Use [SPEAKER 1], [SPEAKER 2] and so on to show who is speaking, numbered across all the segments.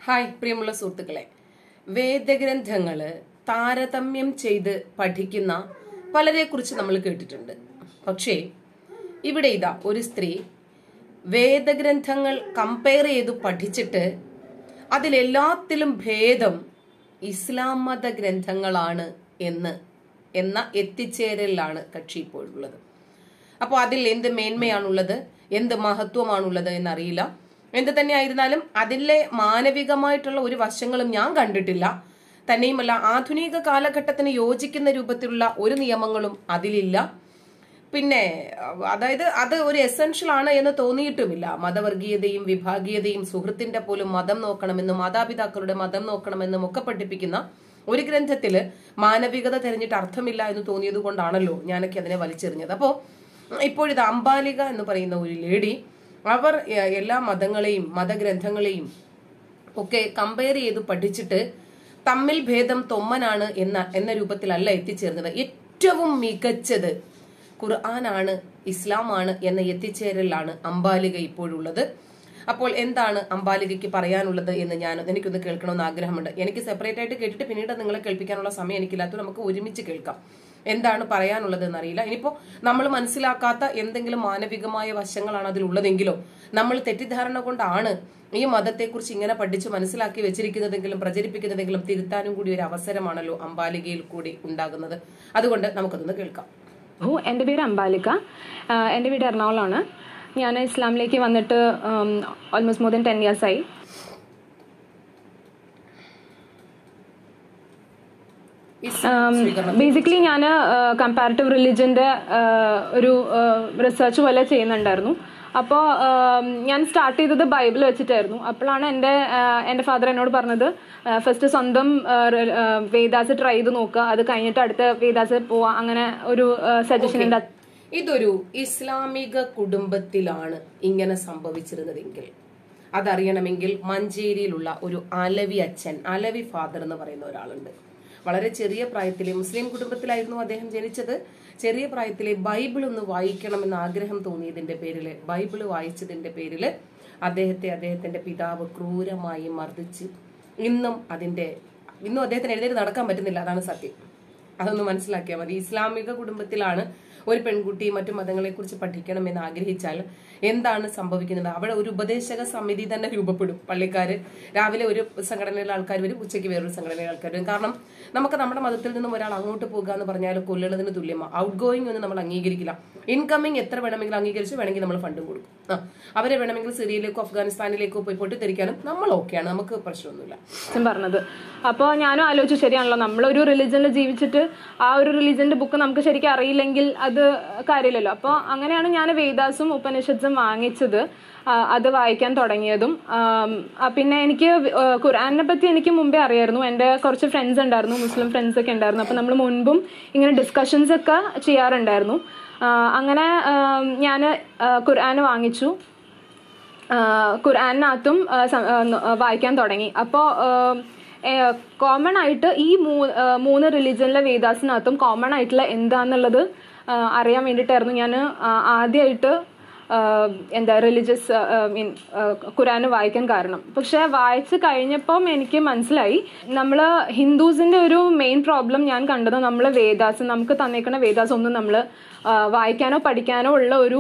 [SPEAKER 1] Hi പ്രിയമുള്ള സുഹൃത്തുക്കളെ, വേദഗ്രന്ഥങ്ങള് താരതമ്യം ചെയ്ത് പഠിക്കുന്ന പലരെ കുറിച്ച് നമ്മൾ കേട്ടിട്ടുണ്ട്. പക്ഷേ ഇവിടെ ഇതാ ഒരു സ്ത്രീ വേദഗ്രന്ഥങ്ങൾ കമ്പയർ ചെയ്ത് പഠിച്ചിട്ട് അതിലെല്ലാത്തിലും ഭേദം ഇസ്ലാം മത ഗ്രന്ഥങ്ങളാണ് എന്ന എത്തിച്ചേരലിലാണ് കക്ഷി ഇപ്പോഴുള്ളത്. അപ്പോൾ അതിൽ എന്ത് മേന്മയാണുള്ളത്, എന്ത് മഹത്വമാണുള്ളത് എന്നറിയില്ല. എന്ത് തന്നെ ആയിരുന്നാലും അതിലെ മാനവികമായിട്ടുള്ള ഒരു വശങ്ങളും ഞാൻ കണ്ടിട്ടില്ല. തന്നെയുമല്ല, ആധുനിക കാലഘട്ടത്തിന് യോജിക്കുന്ന രൂപത്തിലുള്ള ഒരു നിയമങ്ങളും അതിലില്ല. പിന്നെ അതായത് അത് ഒരു എസെൻഷ്യൽ ആണ് എന്ന് തോന്നിയിട്ടുമില്ല. മതവർഗീയതയും വിഭാഗീയതയും സുഹൃത്തിന്റെ പോലും മതം നോക്കണമെന്നും മാതാപിതാക്കളുടെ മതം നോക്കണമെന്നും ഒക്കെ പഠിപ്പിക്കുന്ന ഒരു ഗ്രന്ഥത്തില് മാനവികത തിരഞ്ഞിട്ട് അർത്ഥമില്ല എന്ന് തോന്നിയത് കൊണ്ടാണല്ലോ ഞാനൊക്കെ അതിനെ വലിച്ചെറിഞ്ഞത്. അപ്പോ ഇപ്പോഴിത് അംബാലിക എന്ന് പറയുന്ന ഒരു ലേഡി, അവർ എല്ലാ മതങ്ങളെയും മതഗ്രന്ഥങ്ങളെയും ഒക്കെ കമ്പയർ ചെയ്ത് പഠിച്ചിട്ട് തമ്മിൽ ഭേദം തൊമ്മനാണ് എന്ന രൂപത്തിലല്ല എത്തിച്ചേർന്നത്. ഏറ്റവും മികച്ചത് ഖുർആനാണ്, ഇസ്ലാമാണ് എന്ന എത്തിച്ചേരലാണ് അംബാലിക ഇപ്പോഴുള്ളത്. അപ്പോൾ എന്താണ് അംബാലികയ്ക്ക് പറയാനുള്ളത് എന്ന് എനിക്കൊന്ന് കേൾക്കണമെന്ന് ആഗ്രഹമുണ്ട്. എനിക്ക് സെപ്പറേറ്റ് ആയിട്ട് കേട്ടിട്ട് പിന്നീട് നിങ്ങളെ കേൾപ്പിക്കാനുള്ള സമയം എനിക്കില്ലാത്തത് നമുക്ക് ഒരുമിച്ച് കേൾക്കാം. എന്താണ് പറയാനുള്ളത് എന്നറിയില്ല. ഇനിയിപ്പോ നമ്മൾ മനസ്സിലാക്കാത്ത എന്തെങ്കിലും മാനവികമായ വശങ്ങളാണ് അതിലുള്ളതെങ്കിലോ നമ്മൾ തെറ്റിദ്ധാരണ കൊണ്ടാണ് ഈ മതത്തെക്കുറിച്ച് ഇങ്ങനെ പഠിച്ച് മനസ്സിലാക്കി വെച്ചിരിക്കുന്നതെങ്കിലും പ്രചരിപ്പിക്കുന്നതെങ്കിലും തിരുത്താനും കൂടി ഒരു അവസരമാണല്ലോ അംബാലികയിൽ കൂടി ഉണ്ടാകുന്നത്. അതുകൊണ്ട് നമുക്കതൊന്ന് കേൾക്കാം.
[SPEAKER 2] എൻ്റെ പേര് അംബാലിക. എൻ്റെ വീട് എറണാകുളമാണ്. ഞാൻ ഇസ്ലാമിലേക്ക് വന്നിട്ട് ഓൾമോസ്റ്റ് മോർ ദാൻ 10 years ആയി. ബേസിക്കലി ഞാൻ കമ്പാരിറ്റീവ് റിലിജന്റെ ഒരു റിസർച്ച് പോലെ ചെയ്യുന്നുണ്ടായിരുന്നു. അപ്പോൾ ഞാൻ സ്റ്റാർട്ട് ചെയ്തത് ബൈബിൾ വെച്ചിട്ടായിരുന്നു. അപ്പോഴാണ് എൻ്റെ ഫാദർ എന്നോട് പറഞ്ഞത്, ഫസ്റ്റ് സ്വന്തം വേദാസ് ട്രൈ ചെയ്ത് നോക്കുക, അത് കഴിഞ്ഞിട്ട് അടുത്ത വേദാസ് പോവാ, അങ്ങനെ ഒരു സജഷൻ ഉണ്ട്.
[SPEAKER 1] ഇതൊരു ഇസ്ലാമിക കുടുംബത്തിലാണ് ഇങ്ങനെ സംഭവിച്ചിരുന്നതെങ്കിൽ അതറിയണമെങ്കിൽ മഞ്ചേരിയിലുള്ള ഒരു അലവി അച്ഛൻ, അലവി ഫാദർ എന്ന് പറയുന്ന ഒരാളുണ്ട്. വളരെ ചെറിയ പ്രായത്തിലെ മുസ്ലിം കുടുംബത്തിലായിരുന്നു അദ്ദേഹം ജനിച്ചത്. ചെറിയ പ്രായത്തിലെ ബൈബിൾ ഒന്ന് വായിക്കണമെന്ന് ആഗ്രഹം തോന്നിയതിന്റെ പേരില്, ബൈബിള് വായിച്ചതിന്റെ പേരില് അദ്ദേഹത്തിന്റെ പിതാവ് ക്രൂരമായി മർദ്ദിച്ച് ഇന്നും അദ്ദേഹത്തിന് എഴുന്നേറ്റ് നടക്കാൻ പറ്റുന്നില്ല. അതാണ് സത്യം. അതൊന്ന് മനസ്സിലാക്കിയാൽ മതി. ഇസ്ലാമിക കുടുംബത്തിലാണ് ഒരു പെൺകുട്ടി മറ്റു മതങ്ങളെ കുറിച്ച് പഠിക്കണമെന്ന് ആഗ്രഹിച്ചാൽ എന്താണ് സംഭവിക്കുന്നത്? അവിടെ ഒരു ഉപദേശക സമിതി തന്നെ രൂപപ്പെടും. പള്ളിക്കാര് രാവിലെ ഒരു സംഘടനയിലെ ആൾക്കാർ വരും, ഉച്ചയ്ക്ക് വേറൊരു സംഘടനയിലെ ആൾക്കാർ വരും. കാരണം നമുക്ക് നമ്മുടെ മതത്തിൽ നിന്നും ഒരാൾ അങ്ങോട്ട് പോകുക എന്ന് പറഞ്ഞാൽ കൊല്ലുന്നതിന് തുല്യമാണ്. ഔട്ട് ഗോയിങ് ഒന്നും നമ്മൾ അംഗീകരിക്കില്ല. ഇൻകമിങ് എത്ര വേണമെങ്കിലും അംഗീകരിച്ച് വേണമെങ്കിൽ നമ്മൾ ഫണ്ടും കൊടുക്കും. അവരെ വേണമെങ്കിൽ സിറിയയിലേക്കോ അഫ്ഗാനിസ്ഥാനിലേക്കോ പോയി പൊട്ടിത്തെറിക്കാനും നമ്മൾ ഓക്കെയാണ്, നമുക്ക് പ്രശ്നമൊന്നുമില്ല
[SPEAKER 2] പറഞ്ഞത്. അപ്പോൾ ഞാനും ആലോചിച്ചു, ശരിയാണല്ലോ, നമ്മളൊരു റിലിജനിൽ ജീവിച്ചിട്ട് ആ ഒരു റിലിജന്റെ ബുക്ക് നമുക്ക് ശരിക്കും അറിയില്ലെങ്കിൽ അത് കാര്യമില്ലല്ലോ. അപ്പോൾ അങ്ങനെയാണ് ഞാൻ വേദാസും ഉപനിഷത്തും വാങ്ങിച്ചത്, അത് വായിക്കാൻ തുടങ്ങിയതും. പിന്നെ എനിക്ക് ഖുർആനെ പറ്റി എനിക്ക് മുമ്പേ അറിയായിരുന്നു. എൻ്റെ കുറച്ച് ഫ്രണ്ട്സ് ഉണ്ടായിരുന്നു, മുസ്ലിം ഫ്രണ്ട്സ് ഒക്കെ ഉണ്ടായിരുന്നു. അപ്പോൾ നമ്മൾ മുൻപും ഇങ്ങനെ ഡിസ്കഷൻസ് ഒക്കെ ചെയ്യാറുണ്ടായിരുന്നു. അങ്ങനെ ഞാൻ ഖുർആൻ വാങ്ങിച്ചു, ഖുർആനകത്തും വായിക്കാൻ തുടങ്ങി. അപ്പോൾ കോമൺ ആയിട്ട് ഈ മൂന്ന് റിലിജനിലെ വേദാസിനകത്തും കോമൺ ആയിട്ടുള്ള എന്താന്നുള്ളത് അറിയാൻ വേണ്ടിയിട്ടായിരുന്നു ഞാൻ ആദ്യമായിട്ട് റിലീജിയസ് ഖുർആന് വായിക്കാൻ കാരണം. പക്ഷെ വായിച്ച് കഴിഞ്ഞപ്പം എനിക്ക് മനസ്സിലായി, നമ്മൾ ഹിന്ദുസിന്റെ ഒരു മെയിൻ പ്രോബ്ലം ഞാൻ കണ്ടത്, നമ്മൾ വേദാസ് നമുക്ക് തന്നേക്കുന്ന വേദാസ് ഒന്നും നമ്മൾ വായിക്കാനോ പഠിക്കാനോ ഉള്ള ഒരു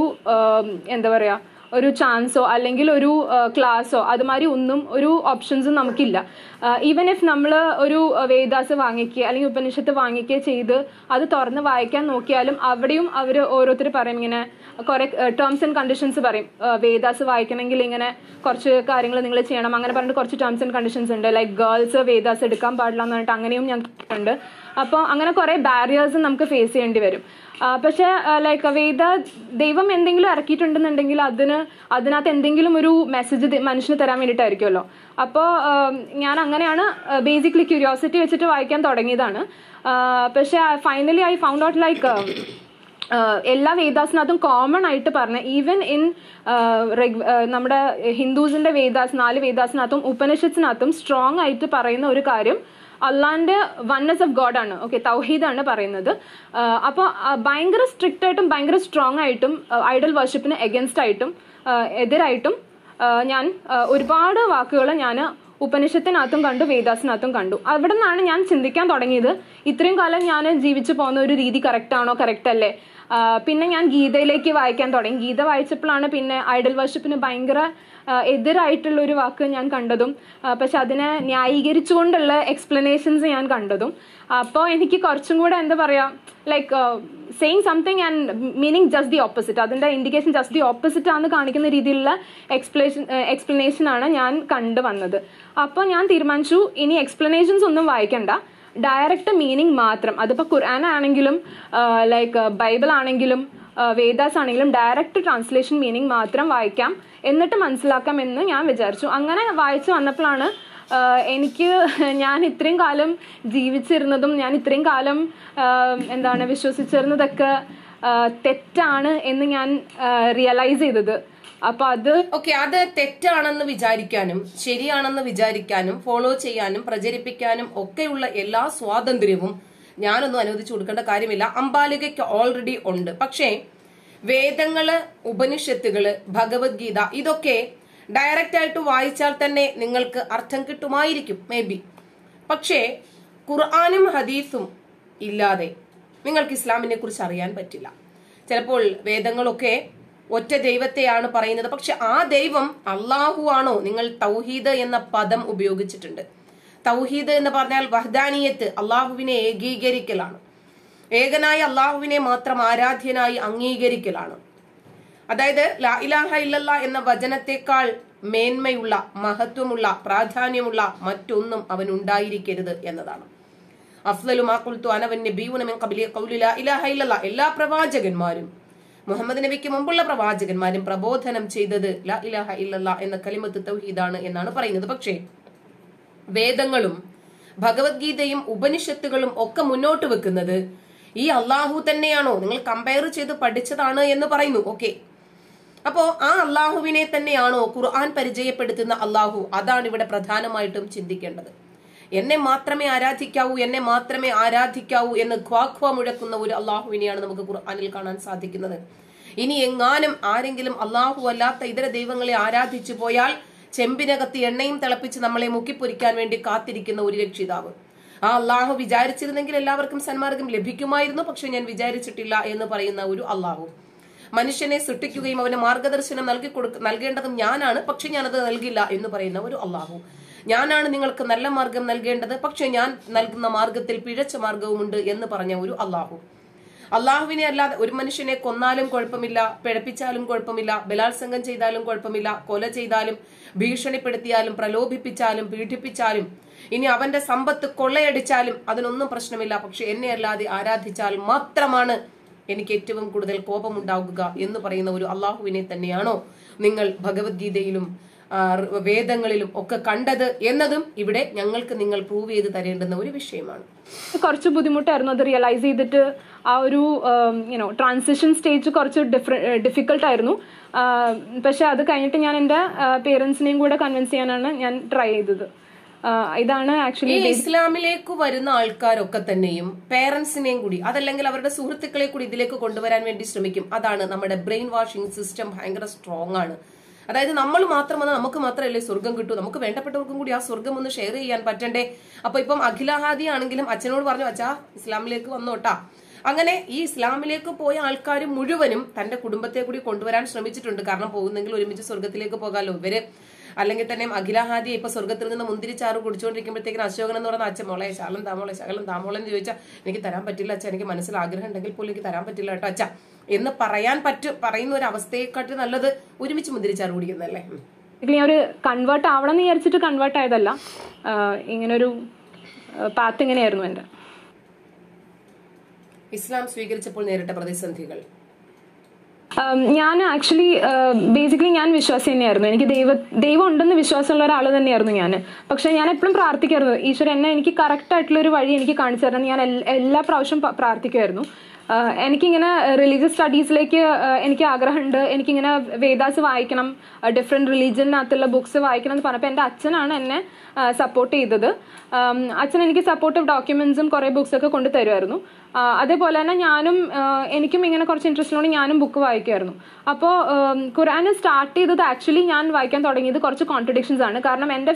[SPEAKER 2] ഒരു ചാൻസോ അല്ലെങ്കിൽ ഒരു ക്ലാസ്സോ അതുമാതിരി ഒന്നും ഒരു ഓപ്ഷൻസും നമുക്കില്ല. ഈവൻ ഇഫ് നമ്മൾ ഒരു വേദാസ് വാങ്ങിക്കുക അല്ലെങ്കിൽ ഉപനിഷത്ത് വാങ്ങിക്കുക ചെയ്ത് അത് തുറന്ന് വായിക്കാൻ നോക്കിയാലും അവിടെയും അവർ ഓരോരുത്തർ പറയും, ഇങ്ങനെ കുറെ ടേംസ് ആൻഡ് കണ്ടീഷൻസ് പറയും. വേദാസ് വായിക്കണമെങ്കിൽ ഇങ്ങനെ കുറച്ച് കാര്യങ്ങൾ നിങ്ങൾ ചെയ്യണം, അങ്ങനെ പറഞ്ഞിട്ട് കുറച്ച് ടേംസ് ആൻഡ് കണ്ടീഷൻസ് ഉണ്ട്. ലൈക്ക് ഗേൾസ് വേദാസ് എടുക്കാൻ പാടില്ല എന്ന് പറഞ്ഞിട്ട് അങ്ങനെയും ഞാൻ കേട്ടിട്ടുണ്ട്. അപ്പോൾ അങ്ങനെ കുറെ ബാരിയേഴ്സ് നമുക്ക് ഫേസ് ചെയ്യേണ്ടി വരും. പക്ഷെ ലൈക്ക് ദൈവം എന്തെങ്കിലും ഇറക്കിയിട്ടുണ്ടെന്നുണ്ടെങ്കിൽ അതിനകത്ത് എന്തെങ്കിലും ഒരു മെസ്സേജ് മനുഷ്യന് തരാൻ വേണ്ടിയിട്ടായിരിക്കുമല്ലോ. അപ്പോൾ ഞാൻ അങ്ങനെയാണ് ബേസിക്കലി ക്യൂരിയോസിറ്റി വെച്ചിട്ട് വായിക്കാൻ തുടങ്ങിയതാണ്. പക്ഷെ finally I found out like എല്ലാ വേദാസിനകത്തും കോമൺ ആയിട്ട് പറഞ്ഞ, ഈവൻ ഇൻ നമ്മുടെ ഹിന്ദുസിന്റെ 4 വേദാസിനകത്തും ഉപനിഷത്തിനകത്തും സ്ട്രോങ് ആയിട്ട് പറയുന്ന ഒരു കാര്യം അള്ളാന്റെ വൺനെസ് ഓഫ് ഗോഡ് ആണ്. ഓക്കെ, തൗഹീദാണ് പറയുന്നത്. അപ്പോൾ ഭയങ്കര സ്ട്രിക്റ്റ് ആയിട്ടും ഭയങ്കര സ്ട്രോങ് ആയിട്ടും ഐഡൽ വർഷിപ്പിന് എഗൻസ്റ്റ് ആയിട്ടും എതിരായിട്ടും ഞാൻ ഒരുപാട് വാക്കുകൾ ഞാൻ ഉപനിഷത്തിനകത്തും കണ്ടു, വേദാസിനകത്തും കണ്ടു. അവിടെ നിന്നാണ് ഞാൻ ചിന്തിക്കാൻ തുടങ്ങിയത്, ഇത്രയും കാലം ഞാൻ ജീവിച്ചു പോകുന്ന ഒരു രീതി കറക്റ്റാണോ, കറക്റ്റ് അല്ലേ. പിന്നെ ഞാൻ ഗീതയിലേക്ക് വായിക്കാൻ തുടങ്ങി. ഗീത വായിച്ചപ്പോഴാണ് പിന്നെ ഐഡൽ വർഷിപ്പിന് ഭയങ്കര എതിരായിട്ടുള്ള ഒരു വാക്ക് ഞാൻ കണ്ടതും പക്ഷെ അതിനെ ന്യായീകരിച്ചുകൊണ്ടുള്ള എക്സ്പ്ലനേഷൻസ് ഞാൻ കണ്ടതും. അപ്പോൾ എനിക്ക് കുറച്ചും കൂടെ എന്താ പറയുക, like saying something and meaning just the opposite, അതിൻ്റെ ഇൻഡിക്കേഷൻ ജസ്റ്റ് ദി ഓപ്പോസിറ്റ് ആണെന്ന് കാണിക്കുന്ന രീതിയിലുള്ള എക്സ്പ്ലനേഷനാണ് ഞാൻ കണ്ടുവന്നത്. അപ്പോൾ ഞാൻ തീരുമാനിച്ചു ഇനി എക്സ്പ്ലനേഷൻസ് ഒന്നും വായിക്കണ്ട, ഡയറക്റ്റ് മീനിങ് മാത്രം. അതിപ്പോൾ ഖുർആൻ ആണെങ്കിലും ലൈക്ക് ബൈബിൾ ആണെങ്കിലും വേദാസ് ആണെങ്കിലും ഡയറക്റ്റ് ട്രാൻസ്ലേഷൻ മീനിങ് മാത്രം വായിക്കാം, എന്നിട്ട് മനസ്സിലാക്കാം എന്ന് ഞാൻ വിചാരിച്ചു. അങ്ങനെ വായിച്ചു വന്നപ്പോഴാണ് എനിക്ക് ഞാൻ ഇത്രയും കാലം ജീവിച്ചിരുന്നതും ഞാൻ ഇത്രയും കാലം വിശ്വസിച്ചിരുന്നതൊക്കെ തെറ്റാണ് എന്ന് ഞാൻ റിയലൈസ് ചെയ്തത്. അപ്പൊ അത്
[SPEAKER 1] അത് തെറ്റാണെന്ന് വിചാരിക്കാനും ശരിയാണെന്ന് വിചാരിക്കാനും ഫോളോ ചെയ്യാനും പ്രചരിപ്പിക്കാനും ഒക്കെയുള്ള എല്ലാ സ്വാതന്ത്ര്യവും ഞാനൊന്നും അനുവദിച്ചു കൊടുക്കേണ്ട കാര്യമില്ല. അംബാലികയ്ക്ക് ഓൾറെഡി ഉണ്ട്. പക്ഷേ വേദങ്ങള്, ഉപനിഷത്തുകള്, ഭഗവത്ഗീത ഇതൊക്കെ ഡയറക്റ്റ് ആയിട്ട് വായിച്ചാൽ തന്നെ നിങ്ങൾക്ക് അർത്ഥം കിട്ടുമായിരിക്കും മേ ബി. പക്ഷേ ഖുർആനും ഹദീസും ഇല്ലാതെ നിങ്ങൾക്ക് ഇസ്ലാമിനെ കുറിച്ച് അറിയാൻ പറ്റില്ല. ചിലപ്പോൾ വേദങ്ങളൊക്കെ ഒറ്റ ദൈവത്തെയാണ് പറയുന്നത്, പക്ഷെ ആ ദൈവം അള്ളാഹു ആണോ? നിങ്ങൾ തൗഹീദ് എന്ന പദം ഉപയോഗിച്ചിട്ടുണ്ട്. തൗഹീദ് എന്ന് പറഞ്ഞാൽ വഹ്ദാനിയത്ത്, അള്ളാഹുവിനെ ഏകീകരിക്കലാണ്. ഏകനായ അള്ളാഹുവിനെ മാത്രം ആരാധ്യനായി അംഗീകരിക്കലാണ്. അതായത് ലാ ഇലാഹ ഇല്ലല്ലാ എന്ന വചനത്തെക്കാൾ മേന്മയുള്ള, മഹത്വമുള്ള, പ്രാധാന്യമുള്ള മറ്റൊന്നും അവൻ ഉണ്ടായിരിക്കരുത് എന്നതാണ്. അഫ്ളലു മാ ഖുൽതു അന വന്നബിയ്യൂന മിൻ ഖബ്ലി ഖൗലു ലാ ഇലാഹ ഇല്ലല്ലാ, എല്ലാ പ്രവാചകന്മാരും മുഹമ്മദ് നബിക്ക് മുമ്പുള്ള പ്രവാചകന്മാരും പ്രബോധനം ചെയ്തത് ലാ ഇലാഹ ഇല്ലല്ലാ എന്ന കലിമത്ത് തൗഹീദാണ് എന്നാണ് പറയുന്നത്. പക്ഷേ വേദങ്ങളും ഭഗവത്ഗീതയും ഉപനിഷത്തുകളും ഒക്കെ മുന്നോട്ട് വെക്കുന്നത് ഈ അള്ളാഹു തന്നെയാണോ, നിങ്ങൾ കമ്പയർ ചെയ്ത് പഠിച്ചതാണ് എന്ന് പറയുന്നു. ഓക്കെ, അപ്പോ ആ അള്ളാഹുവിനെ തന്നെയാണോ ഖുർആൻ പരിചയപ്പെടുത്തുന്ന അള്ളാഹു? അതാണ് ഇവിടെ പ്രധാനമായിട്ടും ചിന്തിക്കേണ്ടത്. എന്നെ മാത്രമേ ആരാധിക്കാവൂ, എന്നെ മാത്രമേ ആരാധിക്കാവൂ എന്ന് ഖ്വാഖ്വ മുഴക്കുന്ന ഒരു അള്ളാഹുവിനെയാണ് നമുക്ക് ഖുർആനിൽ കാണാൻ സാധിക്കുന്നത്. ഇനി എങ്ങാനും ആരെങ്കിലും അള്ളാഹു അല്ലാത്ത ഇതര ദൈവങ്ങളെ ആരാധിച്ചു പോയാൽ ചെമ്പിനകത്ത് എണ്ണയും തിളപ്പിച്ച് നമ്മളെ മുക്കിപ്പൊരിക്കാൻ വേണ്ടി കാത്തിരിക്കുന്ന ഒരു രക്ഷിതാവ്. ആ അള്ളാഹു വിചാരിച്ചിരുന്നെങ്കിൽ എല്ലാവർക്കും സന്മാർഗം ലഭിക്കുമായിരുന്നു, പക്ഷെ ഞാൻ വിചാരിച്ചിട്ടില്ല എന്ന് പറയുന്ന ഒരു അള്ളാഹു. മനുഷ്യനെ സൃഷ്ടിക്കുകയും അവന് മാർഗദർശനം നൽകേണ്ടതും ഞാനാണ്, പക്ഷെ ഞാനത് നൽകില്ല എന്ന് പറയുന്ന ഒരു അള്ളാഹു. ഞാനാണ് നിങ്ങൾക്ക് നല്ല മാർഗം നൽകേണ്ടത്, പക്ഷെ ഞാൻ നൽകുന്ന മാർഗത്തിൽ പിഴച്ച മാർഗവുമുണ്ട് എന്ന് പറഞ്ഞ ഒരു അള്ളാഹു. അള്ളാഹുവിനെ അല്ലാതെ ഒരു മനുഷ്യനെ കൊന്നാലും കുഴപ്പമില്ല, പിഴപ്പിച്ചാലും കുഴപ്പമില്ല, ബലാത്സംഗം ചെയ്താലും കുഴപ്പമില്ല, കൊല ചെയ്താലും ഭീഷണിപ്പെടുത്തിയാലും പ്രലോഭിപ്പിച്ചാലും പീഡിപ്പിച്ചാലും ഇനി അവന്റെ സമ്പത്ത് കൊള്ളയടിച്ചാലും അതിനൊന്നും പ്രശ്നമില്ല, പക്ഷെ എന്നെ അല്ലാതെ ആരാധിച്ചാൽ മാത്രമാണ് എനിക്ക് ഏറ്റവും കൂടുതൽ കോപമുണ്ടാകുക എന്ന് പറയുന്ന ഒരു അള്ളാഹുവിനെ തന്നെയാണോ നിങ്ങൾ ഭഗവത്ഗീതയിലും വേദങ്ങളിലും ഒക്കെ കണ്ടത് എന്നതും ഇവിടെ ഞങ്ങൾക്ക് നിങ്ങൾ പ്രൂവ് ചെയ്ത് തരേണ്ടുന്ന ഒരു വിഷയമാണ്.
[SPEAKER 2] കുറച്ച് ബുദ്ധിമുട്ടായിരുന്നു അത് റിയലൈസ് ചെയ്തിട്ട്. ആ ഒരു ട്രാൻസിഷൻ സ്റ്റേജ് കുറച്ച് ഡിഫിക്കൽട്ട് ആയിരുന്നു. പക്ഷെ അത് കഴിഞ്ഞിട്ട് ഞാൻ എൻ്റെ പേരൻസിനെയും കൂടെ കൺവിൻസ് ചെയ്യാനാണ് ഞാൻ ട്രൈ ചെയ്തത്. ഇതാണ് ആക്ച്വലി
[SPEAKER 1] ഇസ്ലാമിലേക്ക് വരുന്ന ആൾക്കാരൊക്കെ തന്നെയും പേരൻസിനെയും കൂടി അതല്ലെങ്കിൽ അവരുടെ സുഹൃത്തുക്കളെ കൂടി ഇതിലേക്ക് കൊണ്ടുവരാൻ വേണ്ടി ശ്രമിക്കും. അതാണ് നമ്മുടെ ബ്രെയിൻ വാഷിംഗ് സിസ്റ്റം ഭയങ്കര സ്ട്രോങ് ആണ്. അതായത് നമ്മൾ മാത്രം വന്നാൽ നമുക്ക് മാത്രമല്ലേ സ്വർഗം കിട്ടൂ, നമുക്ക് വേണ്ടപ്പെട്ടവർക്കും കൂടി ആ സ്വർഗം ഒന്ന് ഷെയർ ചെയ്യാൻ പറ്റണ്ടേ. അപ്പൊ ഇപ്പം അഖിലഹാദി ആണെങ്കിലും അച്ഛനോട് പറഞ്ഞു, അച്ഛാ ഇസ്ലാമിലേക്ക് വന്നോട്ടാ. അങ്ങനെ ഈ ഇസ്ലാമിലേക്ക് പോയ ആൾക്കാർ മുഴുവനും തന്റെ കുടുംബത്തെ കൂടി കൊണ്ടുവരാൻ ശ്രമിച്ചിട്ടുണ്ട്. കാരണം പോകുന്നെങ്കിൽ ഒരുമിച്ച് സ്വർഗത്തിലേക്ക് പോകാമല്ലോ ഇവര്. അല്ലെങ്കിൽ തന്നെ അഖിലഹാദി ഇപ്പൊ സ്വർഗത്തിൽ നിന്ന് മുന്തിരിച്ചാറ് കുടിച്ചുകൊണ്ടിരിക്കുമ്പോഴത്തേക്കും അശോകൻ എന്ന് പറയുന്ന അച്ഛൻ മോളെ ശകലം താമോളെ ശകലം താമോളെ എന്ന് ചോദിച്ചാൽ എനിക്ക് തരാൻ പറ്റില്ല അച്ഛാ, എനിക്ക് മനസ്സിൽ ആഗ്രഹം ഉണ്ടെങ്കിൽ പോലും എനിക്ക് തരാൻ പറ്റില്ല കേട്ടോ അച്ഛാ എന്ന് പറയുന്ന ഒരു അവസ്ഥയെക്കാട്ടി നല്ലത് ഒരുമിച്ച് മുന്തിരിച്ചാറ് കുടിക്കുന്നല്ലേ.
[SPEAKER 2] ഒരു കൺവേർട്ട് ആവണം എന്ന് വിചാരിച്ചിട്ട് കൺവേർട്ട് ആയതല്ല, ഇങ്ങനൊരു പാത്ത് ഇങ്ങനെയായിരുന്നു എൻ്റെ.
[SPEAKER 1] ഇസ്ലാം സ്വീകരിച്ചപ്പോൾ നേരിട്ട പ്രതിസന്ധികൾ?
[SPEAKER 2] ഞാൻ ആക്ച്വലി ബേസിക്കലി ഞാൻ വിശ്വാസി തന്നെയായിരുന്നു. എനിക്ക് ദൈവം ഉണ്ടെന്ന് വിശ്വാസമുള്ള ഒരാൾ തന്നെയായിരുന്നു ഞാൻ. പക്ഷെ ഞാൻ എപ്പോഴും പ്രാർത്ഥിക്കായിരുന്നു, ഈശ്വരൻ എന്നെ എനിക്ക് കറക്റ്റ് ആയിട്ടുള്ള ഒരു വഴി എനിക്ക് കാണിച്ചു തരണം. ഞാൻ എല്ലാ പ്രാവശ്യം പ്രാർത്ഥിക്കുമായിരുന്നു. എനിക്കിങ്ങനെ റിലീജിയസ് സ്റ്റഡീസിലേക്ക് എനിക്ക് ആഗ്രഹമുണ്ട്, എനിക്കിങ്ങനെ വേദാസ് വായിക്കണം, ഡിഫറെൻറ്റ് റിലീജിയനകത്തുള്ള ബുക്സ് വായിക്കണം എന്ന് പറഞ്ഞപ്പോൾ എൻ്റെ അച്ഛനാണ് എന്നെ സപ്പോർട്ട് ചെയ്തത്. അച്ഛൻ എനിക്ക് സപ്പോർട്ടീവ് ഡോക്യുമെന്റ്സും കുറേ ബുക്സൊക്കെ കൊണ്ട് തരുമായിരുന്നു. അതേപോലെ തന്നെ ഞാനും എനിക്കും ഇങ്ങനെ കുറച്ച് ഇൻട്രസ്റ്റ് ഉള്ളതുകൊണ്ട് ഞാനും ബുക്ക് വായിക്കുമായിരുന്നു. അപ്പോൾ ഖുർആൻ സ്റ്റാർട്ട് ചെയ്തത് ആക്ച്വലി ഞാൻ വായിക്കാൻ തുടങ്ങിയത് കുറച്ച് കോൺട്രഡിക്ഷൻസ് ആണ്. കാരണം എൻ്റെ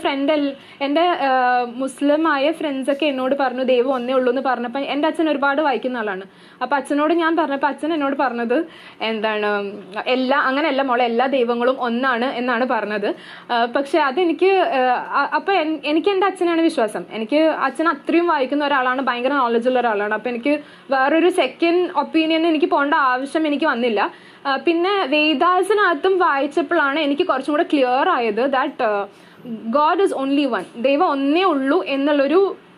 [SPEAKER 2] മുസ്ലിം ആയ ഫ്രണ്ട്സൊക്കെ എന്നോട് പറഞ്ഞു ദൈവം ഒന്നേ ഉള്ളൂ എന്ന് പറഞ്ഞപ്പോൾ എൻ്റെ അച്ഛൻ ഒരുപാട് വായിക്കുന്ന ആളാണ്. അപ്പോൾ അച്ഛനോട് ഞാൻ പറഞ്ഞപ്പോൾ അച്ഛൻ എന്നോട് പറഞ്ഞത് എന്താണ് അങ്ങനെയല്ല മോളെ, എല്ലാ ദൈവങ്ങളും ഒന്നാണ് എന്നാണ് പറഞ്ഞത്. പക്ഷെ അതെനിക്ക് അപ്പോൾ എനിക്ക് എൻ്റെ അച്ഛനാണ് വിശ്വാസം. എനിക്ക് അച്ഛൻ അത്രയും വായിക്കുന്ന ഒരാളാണ്, ഭയങ്കര നോളജ് ഉള്ള ഒരാളാണ്. അപ്പോൾ എനിക്ക് വേറൊരു സെക്കൻഡ് ഒപ്പീനിയൻ എനിക്ക് പോകേണ്ട ആവശ്യം എനിക്ക് വന്നില്ല. പിന്നെ വേദാസിനകത്തും വായിച്ചപ്പോഴാണ് എനിക്ക് കുറച്ചും കൂടെ ക്ലിയർ ആയത് that God is only one, ദൈവം ഒന്നേ ഉള്ളൂ എന്നുള്ളൊരു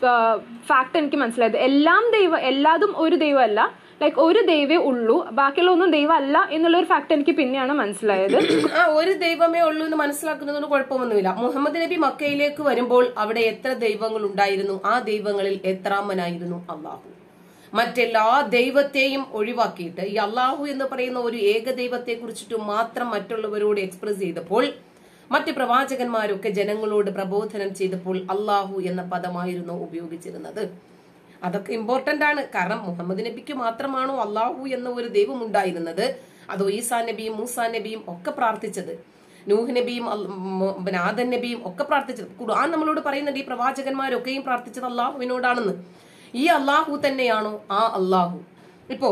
[SPEAKER 2] ഫാക്ട് എനിക്ക് മനസ്സിലായത്. എല്ലാതും ഒരു ദൈവമല്ല, ലൈക്ക് ഒരു ദൈവമേ ഉള്ളൂ, ബാക്കിയുള്ള ഒന്നും ദൈവം അല്ല എന്നുള്ളൊരു ഫാക്ട് എനിക്ക് പിന്നെയാണ് മനസ്സിലായത്.
[SPEAKER 1] ഒരു ദൈവമേ ഉള്ളൂ എന്ന് മനസ്സിലാക്കുന്നതിന് കുഴപ്പമൊന്നുമില്ല. മുഹമ്മദ് നബി മക്കയിലേക്ക് വരുമ്പോൾ അവിടെ എത്ര ദൈവങ്ങൾ ഉണ്ടായിരുന്നു? ആ ദൈവങ്ങളിൽ എത്രാമനായിരുന്നു അള്ളാഹു? മറ്റെല്ലാ ദൈവത്തെയും ഒഴിവാക്കിയിട്ട് ഈ അള്ളാഹു എന്ന് പറയുന്ന ഒരു ഏക ദൈവത്തെ കുറിച്ചിട്ട് മാത്രം മറ്റുള്ളവരോട് എക്സ്പ്രസ് ചെയ്തപ്പോൾ, മറ്റ് പ്രവാചകന്മാരൊക്കെ ജനങ്ങളോട് പ്രബോധനം ചെയ്തപ്പോൾ അള്ളാഹു എന്ന പദമായിരുന്നു ഉപയോഗിച്ചിരുന്നത്. അതൊക്കെ ഇമ്പോർട്ടന്റ് ആണ്. കാരണം മുഹമ്മദ് നബിക്ക് മാത്രമാണോ അള്ളാഹു എന്ന ഒരു ദൈവം ഉണ്ടായിരുന്നത്? അതോ ഈസാ നബിയും മൂസാ നബിയും ഒക്കെ പ്രാർത്ഥിച്ചത്, നൂഹ് നബിയും ആദൻ നബിയും ഒക്കെ പ്രാർത്ഥിച്ചത്? ഖുർആൻ നമ്മളോട് പറയുന്നുണ്ട് ഈ പ്രവാചകന്മാരൊക്കെയും പ്രാർത്ഥിച്ചത് അള്ളാഹുവിനോടാണെന്ന്. ഈ അള്ളാഹു തന്നെയാണോ ആ അള്ളാഹു? ഇപ്പോ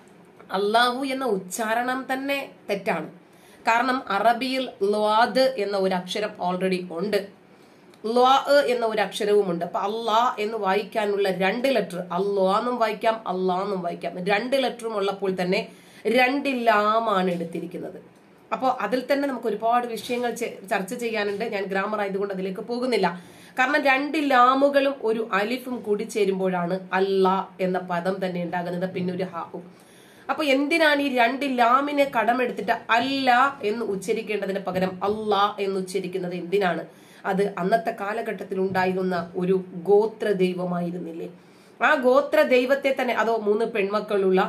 [SPEAKER 1] അള്ളാഹു എന്ന ഉച്ചാരണം തന്നെ തെറ്റാണ്. കാരണം അറബിയിൽ ല്വാദ് എന്ന ഒരു അക്ഷരം ഓൾറെഡി ഉണ്ട്, ല്വാ എന്ന ഒരു അക്ഷരവുമുണ്ട്. അപ്പൊ അള്ളാ എന്ന് വായിക്കാനുള്ള 2 ലെറ്റർ, അള്ളാന്നും വായിക്കാം അള്ളാന്നും വായിക്കാം, 2 ലെറ്ററും ഉള്ളപ്പോൾ തന്നെ 2 ലാമാണ് എടുത്തിരിക്കുന്നത്. അപ്പോൾ അതിൽ തന്നെ നമുക്ക് ഒരുപാട് വിഷയങ്ങൾ ചർച്ച ചെയ്യാനുണ്ട്. ഞാൻ ഗ്രാമർ ആയതുകൊണ്ട് അതിലേക്ക് പോകുന്നില്ല. കാരണം 2 ലാമുകളും ഒരു അലിഫും കൂടി ചേരുമ്പോഴാണ് അല്ലാ എന്ന പദം തന്നെ ഉണ്ടാകുന്നത്, പിന്നെ ഒരു ഹാവും. അപ്പൊ എന്തിനാണ് ഈ 2 ലാമിനെ കടമെടുത്തിട്ട് അല്ല എന്ന് ഉച്ചരിക്കേണ്ടതിന് പകരം അല്ലാ എന്ന് ഉച്ചരിക്കുന്നത്? എന്തിനാണ്? അത് അന്നത്തെ കാലഘട്ടത്തിൽ ഉണ്ടായിരുന്ന ഒരു ഗോത്ര ദൈവമായിരുന്നില്ലേ? ആ ഗോത്ര ദൈവത്തെ തന്നെ, അതോ 3 പെൺമക്കളുള്ള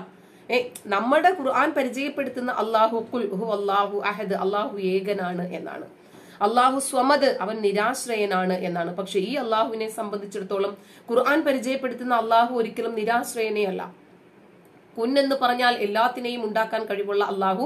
[SPEAKER 1] നമ്മുടെ ഖുർആൻ പരിചയപ്പെടുത്തുന്ന അല്ലാഹു ഖുൽ ഹുവല്ലാഹു അഹദ്, അല്ലാഹു ഏകനാണ് എന്നാണ്. അല്ലാഹു സ്വമദ്, അവൻ നിരാശ്രയനാണ് എന്നാണ്. പക്ഷെ ഈ അല്ലാഹുവിനെ സംബന്ധിച്ചിടത്തോളം ഖുർആൻ പരിചയപ്പെടുത്തുന്ന അല്ലാഹു ഒരിക്കലും നിരാശ്രയനേ അല്ല. കുൻ എന്ന് പറഞ്ഞാൽ എല്ലാത്തിനെയും ഉണ്ടാക്കാൻ കഴിവുള്ള അല്ലാഹു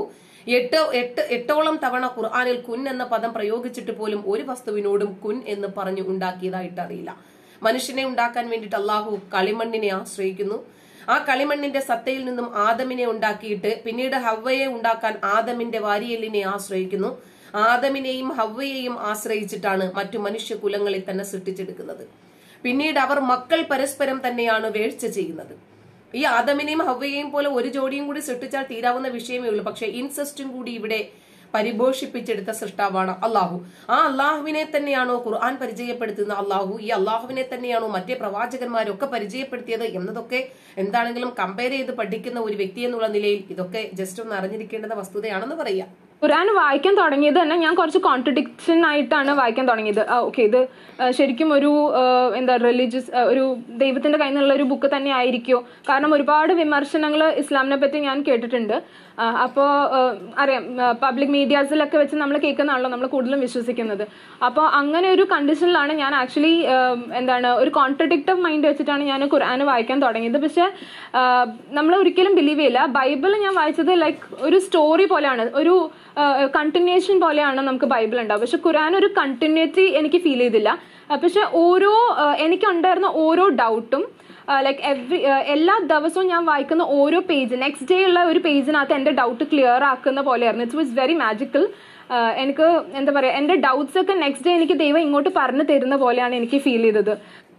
[SPEAKER 1] 8 തവണ ഖുർആനിൽ കുൻ എന്ന പദം പ്രയോഗിച്ചിട്ട് പോലും ഒരു വസ്തുവിനോടും കുൻ എന്ന് പറഞ്ഞു ഉണ്ടാക്കിയതായിട്ട് അറിയില്ല. മനുഷ്യനെ ഉണ്ടാക്കാൻ വേണ്ടിയിട്ട് അല്ലാഹു കളിമണ്ണിനെ ആശ്രയിക്കുന്നു. ആ കളിമണ്ണിന്റെ സത്തയിൽ നിന്നും ആദമിനെ ഉണ്ടാക്കിയിട്ട് പിന്നീട് ഹവ്വയെ ഉണ്ടാക്കാൻ ആദമിന്റെ വാരിയെല്ലിനെ ആശ്രയിക്കുന്നു. ആദമിനെയും ഹവ്വയെയും ആശ്രയിച്ചിട്ടാണ് മറ്റു മനുഷ്യ കുലങ്ങളെ തന്നെ സൃഷ്ടിച്ചെടുക്കുന്നത്. പിന്നീട് അവർ മക്കൾ പരസ്പരം തന്നെയാണ് വേഴ്ച ചെയ്യുന്നത്. ഈ ആദമിനെയും ഹവ്വയെയും പോലെ ഒരു ജോഡിയും കൂടി സൃഷ്ടിച്ചാൽ തീരാവുന്ന വിഷയമേ ഉള്ളൂ. പക്ഷെ ഇൻസെസ്റ്റും കൂടി ഇവിടെ പരിപോഷിപ്പിച്ചെടുത്ത സൃഷ്ടാവാണ് അള്ളാഹു. ആ അള്ളാഹുവിനെ തന്നെയാണോ ഖുർആൻ പരിചയപ്പെടുത്തുന്ന അള്ളാഹു? ഈ അള്ളാഹുവിനെ തന്നെയാണോ മറ്റേ പ്രവാചകന്മാരൊക്കെ പരിചയപ്പെടുത്തിയത് എന്നതൊക്കെ എന്താണെങ്കിലും കമ്പയർ ചെയ്ത് പഠിക്കുന്ന ഒരു വ്യക്തി എന്നുള്ള നിലയിൽ ഇതൊക്കെ ജസ്റ്റ് ഒന്ന് അറിഞ്ഞിരിക്കേണ്ടുന്ന വസ്തുതയാണെന്ന് പറയാം.
[SPEAKER 2] ഖുർആൻ വായിക്കാൻ തുടങ്ങിയത് തന്നെ ഞാൻ കുറച്ച് കോൺട്രഡിക്ഷൻ ആയിട്ടാണ് വായിക്കാൻ തുടങ്ങിയത്. ഓക്കെ, ഇത് ശരിക്കും ഒരു റിലീജിയസ് ഒരു ദൈവത്തിന്റെ കയ്യിൽ നിന്നുള്ള ഒരു ബുക്ക് തന്നെ ആയിരിക്കുമോ? കാരണം ഒരുപാട് വിമർശനങ്ങൾ ഇസ്ലാമിനെ പറ്റി ഞാൻ കേട്ടിട്ടുണ്ട്. അപ്പോൾ അറിയാം, പബ്ലിക് മീഡിയാസിലൊക്കെ വെച്ച് നമ്മൾ കേൾക്കുന്നതാണല്ലോ നമ്മൾ കൂടുതലും വിശ്വസിക്കുന്നത്. അപ്പോൾ അങ്ങനെ ഒരു കണ്ടീഷനിലാണ് ഞാൻ ആക്ച്വലി ഒരു കോൺട്രഡിക്റ്റീവ് മൈൻഡ് വെച്ചിട്ടാണ് ഞാൻ ഖുർആൻ വായിക്കാൻ തുടങ്ങിയത്. പക്ഷെ നമ്മൾ ഒരിക്കലും ബിലീവ് ചെയ്യില്ല, ബൈബിൾ ഞാൻ വായിച്ചത് ലൈക്ക് ഒരു സ്റ്റോറി പോലെയാണ്, ഒരു കണ്ടിന്യൂഷൻ പോലെയാണ് നമുക്ക് ബൈബിൾ ഉണ്ടാവും. പക്ഷെ ഖുർആൻ ഒരു കണ്ടിന്യൂറ്റി എനിക്ക് ഫീൽ ചെയ്തില്ല. പക്ഷെ എനിക്കുണ്ടായിരുന്ന ഓരോ ഡൗട്ടും എല്ലാ ദിവസവും ഞാൻ വായിക്കുന്ന ഓരോ പേജ്, നെക്സ്റ്റ് ഡേ ഉള്ള ഒരു പേജിനകത്ത് എൻ്റെ ഡൗട്ട് ക്ലിയർ ആക്കുന്ന പോലെയായിരുന്നു. It was very magical. എനിക്ക് എൻ്റെ ഡൗട്ട്സ് ഒക്കെ നെക്സ്റ്റ് ഡേ എനിക്ക് ദൈവം ഇങ്ങോട്ട് പറഞ്ഞു തരുന്ന പോലെയാണ് എനിക്ക് ഫീൽ ചെയ്തത്.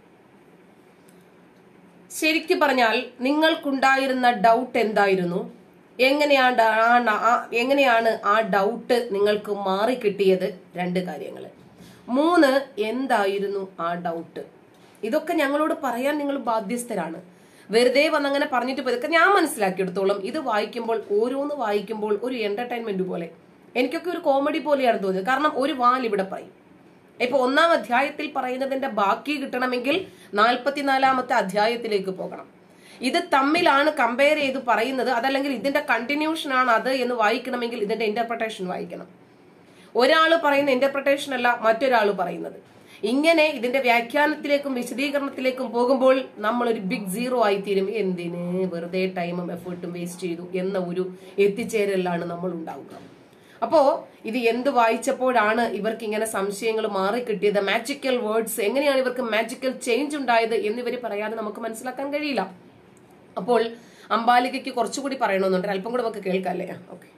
[SPEAKER 1] ശരിക്കും പറഞ്ഞാൽ നിങ്ങൾക്കുണ്ടായിരുന്ന ഡൗട്ട് എന്തായിരുന്നു? എങ്ങനെയാണ് ആ ഡൗട്ട് നിങ്ങൾക്ക് മാറി കിട്ടിയത്? 2 കാര്യങ്ങൾ. 3, എന്തായിരുന്നു ആ ഡൗട്ട്? ഇതൊക്കെ ഞങ്ങളോട് പറയാൻ നിങ്ങൾ ബാധ്യസ്ഥരാണ്. വെറുതെ വന്നങ്ങനെ പറഞ്ഞിട്ട് പോയതൊക്കെ ഞാൻ മനസ്സിലാക്കിയെടുത്തോളം ഇത് വായിക്കുമ്പോൾ, ഓരോന്ന് വായിക്കുമ്പോൾ ഒരു എന്റർടൈൻമെന്റ് പോലെ, എനിക്കൊക്കെ ഒരു കോമഡി പോലെയാണ് തോന്നിയത്. കാരണം ഒരു വാൽ ഇവിടെ പറയും. ഇപ്പൊ 1-ാം അധ്യായത്തിൽ പറയുന്നതിന്റെ ബാക്കി കിട്ടണമെങ്കിൽ 44-ാമത്തെ അധ്യായത്തിലേക്ക് പോകണം. ഇത് തമ്മിലാണ് കമ്പയർ ചെയ്ത് പറയുന്നത്. അതല്ലെങ്കിൽ ഇതിന്റെ കണ്ടിന്യൂഷൻ ആണ് അത് എന്ന് വായിക്കണമെങ്കിൽ ഇതിന്റെ ഇന്റർപ്രിട്ടേഷൻ വായിക്കണം. ഒരാൾ പറയുന്ന ഇന്റർപ്രിട്ടേഷൻ അല്ല മറ്റൊരാൾ പറയുന്നത്. ഇങ്ങനെ ഇതിന്റെ വ്യാഖ്യാനത്തിലേക്കും വിശദീകരണത്തിലേക്കും പോകുമ്പോൾ നമ്മൾ ഒരു ബിഗ് സീറോ ആയിത്തീരും. എന്തിന് വെറുതെ ടൈമും എഫേർട്ടും വേസ്റ്റ് ചെയ്തു എന്ന ഒരു എത്തിച്ചേരലാണ് നമ്മൾ ഉണ്ടാവുക. അപ്പോ ഇത് എന്ത് വായിച്ചപ്പോഴാണ് ഇവർക്ക് ഇങ്ങനെ സംശയങ്ങൾ മാറിക്കിട്ടിയത്, മാജിക്കൽ വേർഡ്സ് എങ്ങനെയാണ് ഇവർക്ക് മാജിക്കൽ ചേഞ്ച് ഉണ്ടായത് എന്നിവർ പറയാതെ നമുക്ക് മനസ്സിലാക്കാൻ കഴിയില്ല. അപ്പോൾ അംബാലികയ്ക്ക് കുറച്ചുകൂടി പറയണമെന്നുണ്ട്, അല്പം കൂടെ നമുക്ക് കേൾക്കാം അല്ലേ? ഓക്കെ.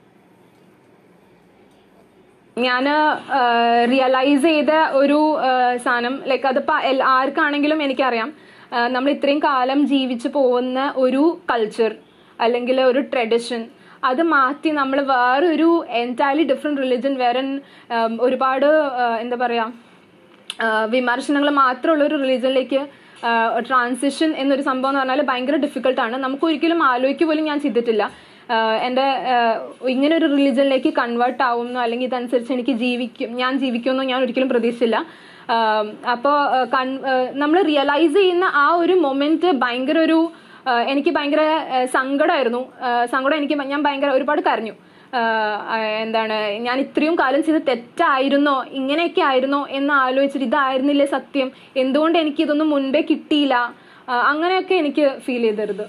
[SPEAKER 2] ഞാൻ റിയലൈസ് ചെയ്ത ഒരു സാധനം, ലൈക്ക് അതിപ്പോ ആർക്കാണെങ്കിലും എനിക്കറിയാം, നമ്മൾ ഇത്രയും കാലം ജീവിച്ചു പോകുന്ന ഒരു കൾച്ചർ അല്ലെങ്കിൽ ഒരു ട്രഡീഷൻ അത് മാറ്റി നമ്മൾ വേറൊരു എൻറ്റയർലി ഡിഫറെന്റ് റിലിജൻ, വേറെ ഒരുപാട് എന്താ പറയാ വിമർശനങ്ങൾ മാത്രമുള്ള ഒരു റിലിജനിലേക്ക് ട്രാൻസിഷൻ എന്നൊരു സംഭവം എന്ന് പറഞ്ഞാൽ ഭയങ്കര ഡിഫിക്കൽട്ടാണ്. നമുക്ക് ഒരിക്കലും ആലോചിക്കുക പോലും ഞാൻ ചെയ്തിട്ടില്ല എൻ്റെ ഇങ്ങനെ ഒരു റിലിജനിലേക്ക് കൺവേർട്ട് ആവുമെന്നോ അല്ലെങ്കിൽ ഇതനുസരിച്ച് എനിക്ക് ഞാൻ ജീവിക്കുമെന്നോ ഞാൻ ഒരിക്കലും പ്രതീക്ഷിച്ചില്ല. അപ്പോൾ നമ്മൾ റിയലൈസ് ചെയ്യുന്ന ആ ഒരു മൊമെന്റ് ഭയങ്കര ഒരു എനിക്ക് ഭയങ്കര സങ്കടമായിരുന്നു. ഞാൻ ഒരുപാട് കരഞ്ഞു. എന്താണ്, ഞാൻ ഇത്രയും കാലം ചെയ്ത് തെറ്റായിരുന്നോ, ഇങ്ങനെയൊക്കെ ആയിരുന്നോ എന്ന് ആലോചിച്ചിട്ട് ഇതായിരുന്നില്ലേ സത്യം, എന്തുകൊണ്ട് എനിക്ക് ഇതൊന്നും മുൻപേ കിട്ടിയില്ല, അങ്ങനെയൊക്കെ എനിക്ക് ഫീൽ ചെയ്തരുത്.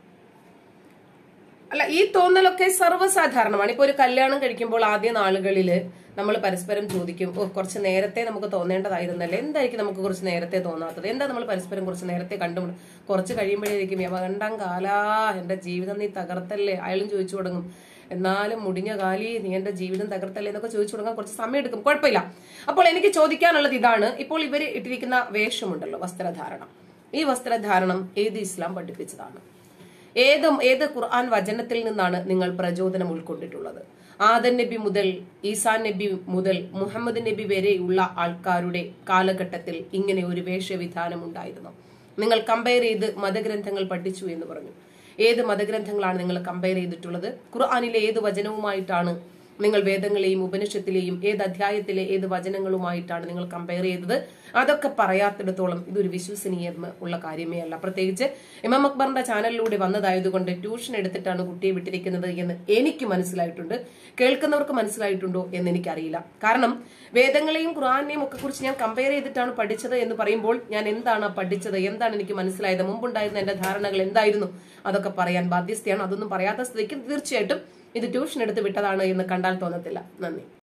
[SPEAKER 1] അല്ല, ഈ തോന്നലൊക്കെ സർവ്വസാധാരണമാണ്. ഇപ്പൊ ഒരു കല്യാണം കഴിക്കുമ്പോൾ ആദ്യ നാളുകളില് നമ്മൾ പരസ്പരം ചോദിക്കും, കുറച്ച് നേരത്തെ നമുക്ക് തോന്നേണ്ടതായിരുന്നല്ലേ, എന്തായിരിക്കും നമുക്ക് കുറച്ച് നേരത്തെ തോന്നാത്തത്, എന്താ നമ്മൾ പരസ്പരം കുറച്ച് നേരത്തെ കണ്ടുമുട്ടും. കുറച്ച് കഴിയുമ്പോഴേക്കും യവകണ്ടം കാലാ എന്റെ ജീവിതം നീ തകർത്തല്ലേ, അയാളും ചോദിച്ചു തുടങ്ങും. എന്നാലും മുടിഞ്ഞ കാലി നീ എന്റെ ജീവിതം തകർത്തല്ലേ എന്നൊക്കെ ചോദിച്ചു തുടങ്ങാൻ കുറച്ച് സമയം എടുക്കും, കുഴപ്പമില്ല. അപ്പോൾ എനിക്ക് ചോദിക്കാനുള്ളത് ഇതാണ്, ഇപ്പോൾ ഇവര് ഇട്ടിരിക്കുന്ന വേഷമുണ്ടല്ലോ, വസ്ത്രധാരണം, ഈ വസ്ത്രധാരണം ഏത് ഇസ്ലാം പഠിപ്പിച്ചതാണ്? ഏത് ഖുർആൻ വചനത്തിൽ നിന്നാണ് നിങ്ങൾ പ്രചോദനം ഉൾക്കൊണ്ടിട്ടുള്ളത്? ആദൻ നബി മുതൽ ഈസാ നബി മുതൽ മുഹമ്മദ് നബി വരെയുള്ള ആൾക്കാരുടെ കാലഘട്ടത്തിൽ ഇങ്ങനെ ഒരു വേഷവിധാനം ഉണ്ടായിരുന്നു? നിങ്ങൾ കമ്പയർ ചെയ്ത് മതഗ്രന്ഥങ്ങൾ പഠിച്ചു എന്ന് പറഞ്ഞു. ഏത് മതഗ്രന്ഥങ്ങളാണ് നിങ്ങൾ കമ്പയർ ചെയ്തിട്ടുള്ളത്? ഖുർആനിലെ ഏത് വചനവുമായിട്ടാണ് നിങ്ങൾ വേദങ്ങളെയും ഉപനിഷത്തിലെയും ഏത് അധ്യായത്തിലെ ഏത് വചനങ്ങളുമായിട്ടാണ് നിങ്ങൾ കമ്പയർ ചെയ്തത്? അതൊക്കെ പറയാത്തിടത്തോളം ഇതൊരു വിശ്വസനീയം ഉള്ള കാര്യമേ അല്ല. പ്രത്യേകിച്ച് ഇമാം അക്ബറിന്റെ ചാനലിലൂടെ വന്നതായതുകൊണ്ട് ട്യൂഷൻ എടുത്തിട്ടാണ് കുട്ടിയെ വിട്ടിരിക്കുന്നത് എന്ന് എനിക്ക് മനസ്സിലായിട്ടുണ്ട്. കേൾക്കുന്നവർക്ക് മനസ്സിലായിട്ടുണ്ടോ എന്ന് എനിക്കറിയില്ല. കാരണം വേദങ്ങളെയും ഖുർആനെയും ഒക്കെ കുറിച്ച് ഞാൻ കമ്പയർ ചെയ്തിട്ടാണ് പഠിച്ചത് എന്ന് പറയുമ്പോൾ ഞാൻ എന്താണ് പഠിച്ചത്, എന്താണ് എനിക്ക് മനസ്സിലായത്, മുമ്പുണ്ടായിരുന്ന എന്റെ ധാരണകൾ എന്തായിരുന്നു, അതൊക്കെ പറയാൻ ബാധ്യസ്ഥയാണ്. അതൊന്നും പറയാത്ത സ്ഥിതിക്ക് തീർച്ചയായിട്ടും ഇത് ട്യൂഷൻ എടുത്ത് വിട്ടതാണ് എന്ന് കണ്ടാൽ തോന്നത്തില്ല. നന്ദി.